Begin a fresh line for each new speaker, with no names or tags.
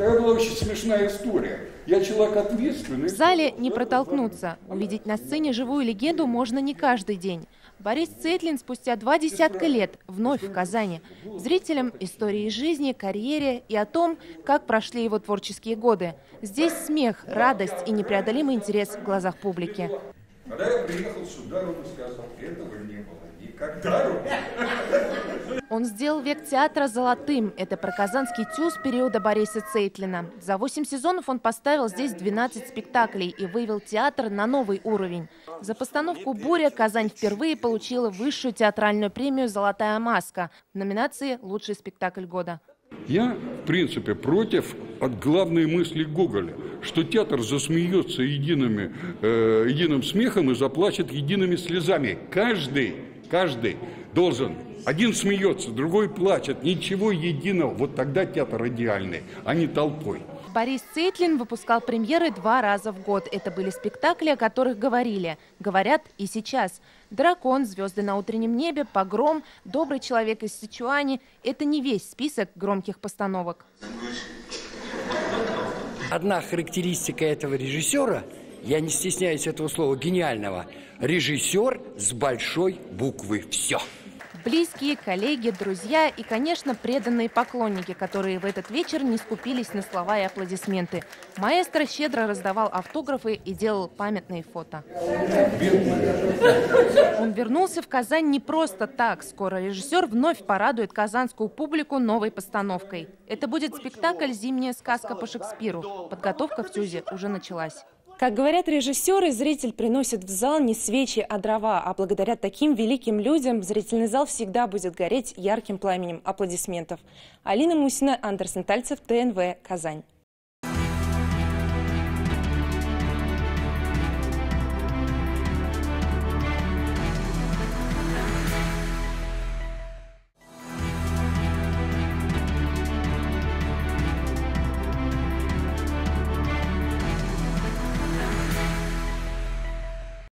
Такая была очень смешная история. Я человек ответственный.
В зале не протолкнуться. Увидеть на сцене живую легенду можно не каждый день. Борис Цейтлин спустя 20 лет вновь в Казани. Зрителям истории жизни, карьере и о том, как прошли его творческие годы. Здесь смех, радость и непреодолимый интерес в глазах публики.
Когда я приехал сюда, Рома сказал, этого не было никогда.
Он сделал век театра золотым. Это про казанский ТЮЗ периода Бориса Цейтлина. За 8 сезонов он поставил здесь 12 спектаклей и вывел театр на новый уровень. За постановку «Буря» Казань впервые получила высшую театральную премию «Золотая маска» в номинации «Лучший спектакль года».
Я, в принципе, против от главной мысли Гоголя, что театр засмеется единым смехом и заплачет едиными слезами. Каждый должен. Один смеется, другой плачет. Ничего единого. Вот тогда театр идеальный, а не толпой.
Борис Цейтлин выпускал премьеры 2 раза в год. Это были спектакли, о которых говорили. Говорят и сейчас. «Дракон», «Звезды на утреннем небе», «Погром», «Добрый человек из Сычуани» – это не весь список громких постановок.
Одна характеристика этого режиссера, я не стесняюсь этого слова, гениального, режиссер с большой буквы «Все».
Близкие, коллеги, друзья и, конечно, преданные поклонники, которые в этот вечер не скупились на слова и аплодисменты. Маэстро щедро раздавал автографы и делал памятные фото. Он вернулся в Казань не просто так. Скоро режиссер вновь порадует казанскую публику новой постановкой. Это будет спектакль «Зимняя сказка» по Шекспиру. Подготовка в ТЮЗе уже началась.
Как говорят режиссеры, зритель приносит в зал не свечи, а дрова. А благодаря таким великим людям зрительный зал всегда будет гореть ярким пламенем аплодисментов. Алина Мусина, Андерсон Тальцев, ТНВ, Казань.